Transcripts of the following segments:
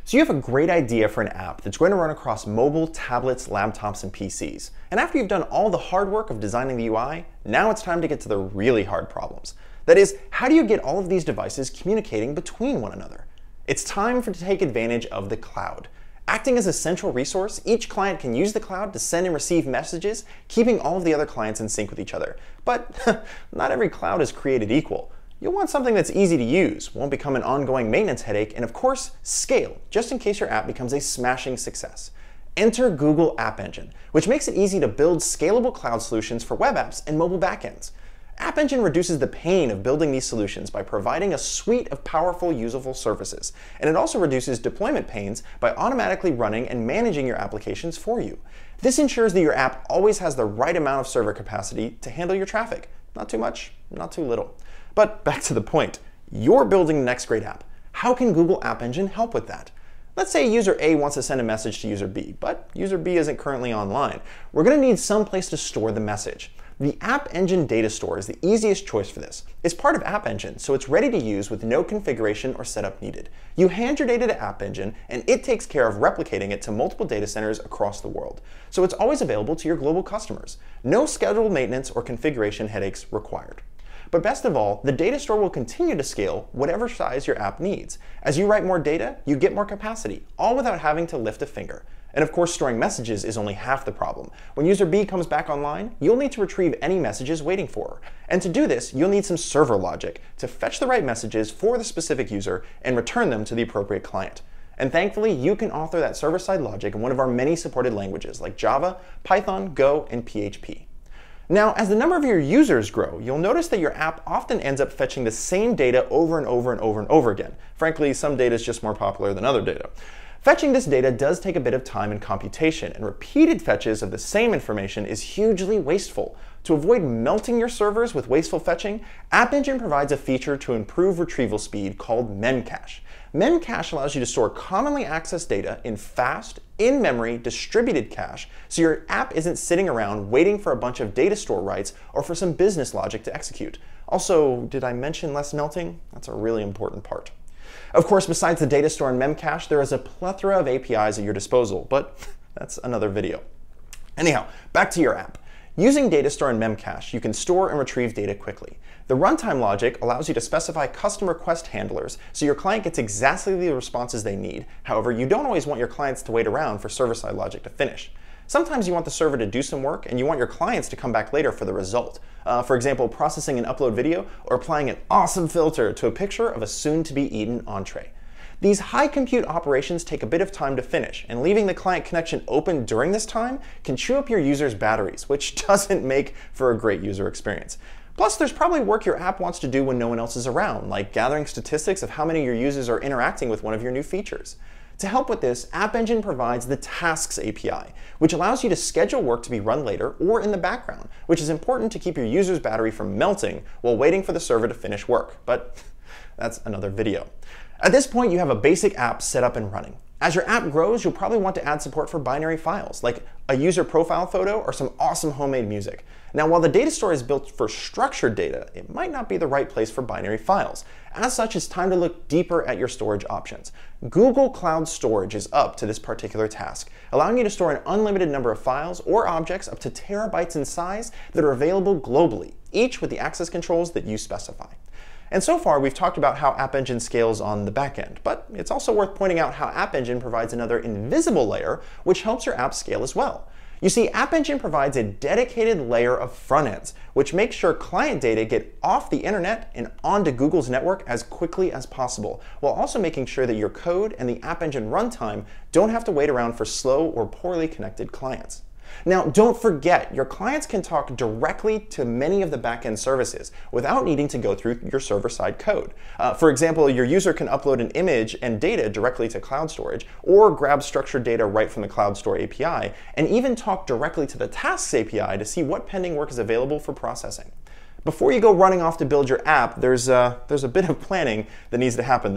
So you have a great idea for an app that's going to run across mobile, tablets, laptops, and PCs. And after you've done all the hard work of designing the UI, now it's time to get to the really hard problems. That is, how do you get all of these devices communicating between one another? It's time to take advantage of the cloud. Acting as a central resource, each client can use the cloud to send and receive messages, keeping all of the other clients in sync with each other. But not every cloud is created equal. You'll want something that's easy to use, won't become an ongoing maintenance headache, and of course, scale, just in case your app becomes a smashing success. Enter Google App Engine, which makes it easy to build scalable cloud solutions for web apps and mobile backends. App Engine reduces the pain of building these solutions by providing a suite of powerful, usable services, and it also reduces deployment pains by automatically running and managing your applications for you. This ensures that your app always has the right amount of server capacity to handle your traffic. Not too much, not too little. But back to the point, you're building the next great app. How can Google App Engine help with that? Let's say user A wants to send a message to user B, but user B isn't currently online. We're going to need some place to store the message. The App Engine data store is the easiest choice for this. It's part of App Engine, so it's ready to use with no configuration or setup needed. You hand your data to App Engine, and it takes care of replicating it to multiple data centers across the world. So it's always available to your global customers. No scheduled maintenance or configuration headaches required. But best of all, the data store will continue to scale whatever size your app needs. As you write more data, you get more capacity, all without having to lift a finger. And of course, storing messages is only half the problem. When user B comes back online, you'll need to retrieve any messages waiting for her. And to do this, you'll need some server logic to fetch the right messages for the specific user and return them to the appropriate client. And thankfully, you can author that server-side logic in one of our many supported languages like Java, Python, Go, and PHP. Now, as the number of your users grow, you'll notice that your app often ends up fetching the same data over and over and over and over again. Frankly, some data is just more popular than other data. Fetching this data does take a bit of time and computation, and repeated fetches of the same information is hugely wasteful. To avoid melting your servers with wasteful fetching, App Engine provides a feature to improve retrieval speed called Memcache. Memcache allows you to store commonly accessed data in fast, in-memory, distributed cache, so your app isn't sitting around waiting for a bunch of data store writes or for some business logic to execute. Also, did I mention less melting? That's a really important part. Of course, besides the data store and Memcache, there is a plethora of APIs at your disposal, but that's another video. Anyhow, back to your app. Using data store and Memcache, you can store and retrieve data quickly. The runtime logic allows you to specify custom request handlers so your client gets exactly the responses they need. However, you don't always want your clients to wait around for server-side logic to finish. Sometimes you want the server to do some work and you want your clients to come back later for the result. For example, processing an upload video or applying an awesome filter to a picture of a soon-to-be-eaten entree. These high compute operations take a bit of time to finish, and leaving the client connection open during this time can chew up your users' batteries, which doesn't make for a great user experience. Plus, there's probably work your app wants to do when no one else is around, like gathering statistics of how many of your users are interacting with one of your new features. To help with this, App Engine provides the Tasks API, which allows you to schedule work to be run later or in the background, which is important to keep your user's battery from melting while waiting for the server to finish work. But that's another video. At this point, you have a basic app set up and running. As your app grows, you'll probably want to add support for binary files, like a user profile photo or some awesome homemade music. Now, while the data store is built for structured data, it might not be the right place for binary files. As such, it's time to look deeper at your storage options. Google Cloud Storage is up to this particular task, allowing you to store an unlimited number of files or objects up to terabytes in size that are available globally, each with the access controls that you specify. And so far, we've talked about how App Engine scales on the back end, but it's also worth pointing out how App Engine provides another invisible layer which helps your app scale as well. You see, App Engine provides a dedicated layer of front ends, which makes sure client data get off the internet and onto Google's network as quickly as possible, while also making sure that your code and the App Engine runtime don't have to wait around for slow or poorly connected clients. Now, don't forget, your clients can talk directly to many of the backend services without needing to go through your server-side code. For example, your user can upload an image and data directly to cloud storage, or grab structured data right from the Cloud Store API, and even talk directly to the Tasks API to see what pending work is available for processing. Before you go running off to build your app, there's a bit of planning that needs to happen though.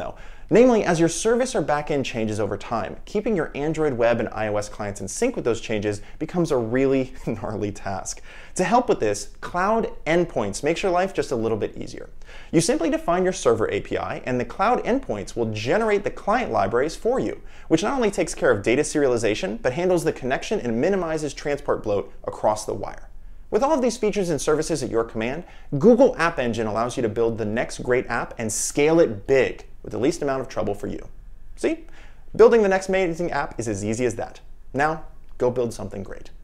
Namely, as your service or backend changes over time, keeping your Android web and iOS clients in sync with those changes becomes a really gnarly task. To help with this, cloud endpoints makes your life just a little bit easier. You simply define your server API, and the cloud endpoints will generate the client libraries for you, which not only takes care of data serialization, but handles the connection and minimizes transport bloat across the wire. With all of these features and services at your command, Google App Engine allows you to build the next great app and scale it big with the least amount of trouble for you. See? Building the next amazing app is as easy as that. Now, go build something great.